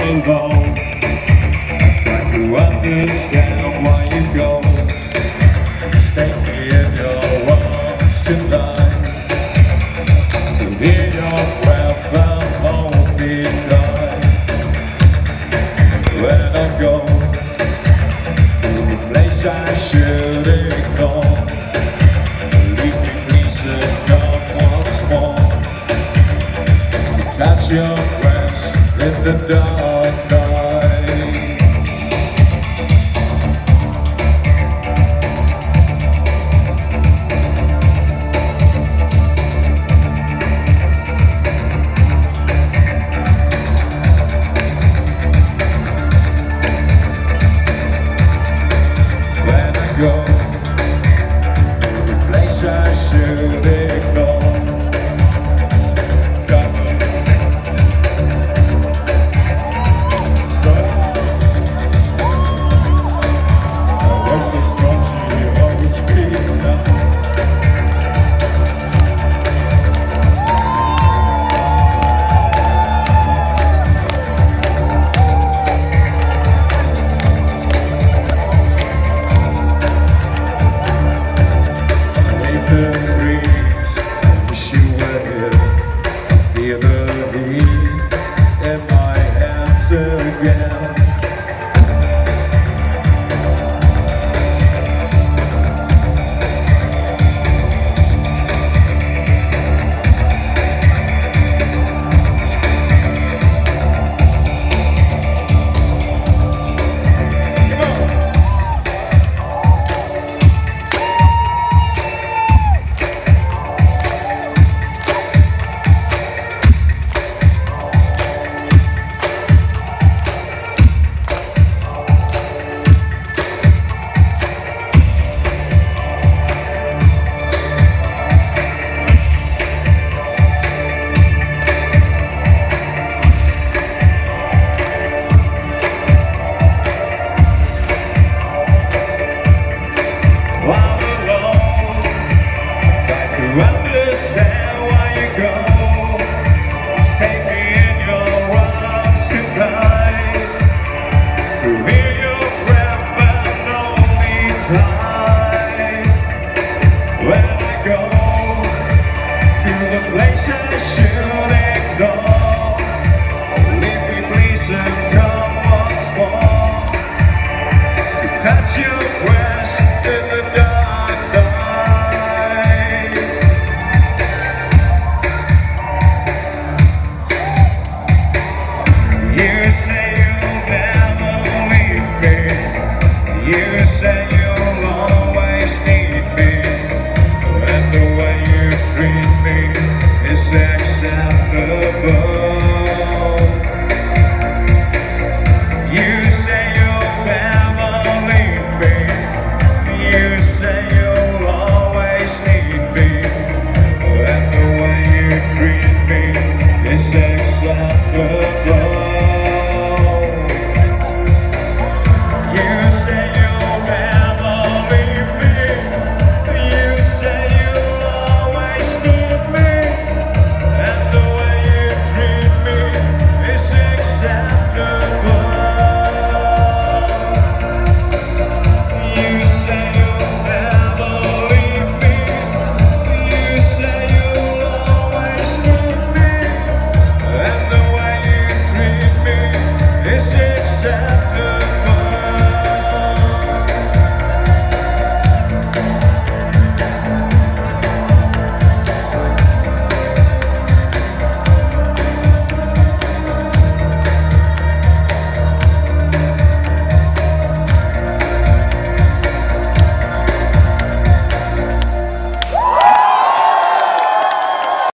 alone. Try to understand why you go. Stay in your arms tonight. To hear your breath and hold me tight. When I go to the place I should ignore, leave me please and come once more. Catch your breath in the dark night. When I go to the place I should ignore, in my hands again. Understand why you go. Take me in your arms tonight. To hear your breath and hold me tight. When I go to the place I should ignore, leave me please and come once more. To catch your breath in the dark night. You say you'll never leave me. You say you'll always need me. And the way you treat me is acceptable. You say you'll never leave me. You say you'll always need me. And the way you treat me is acceptable.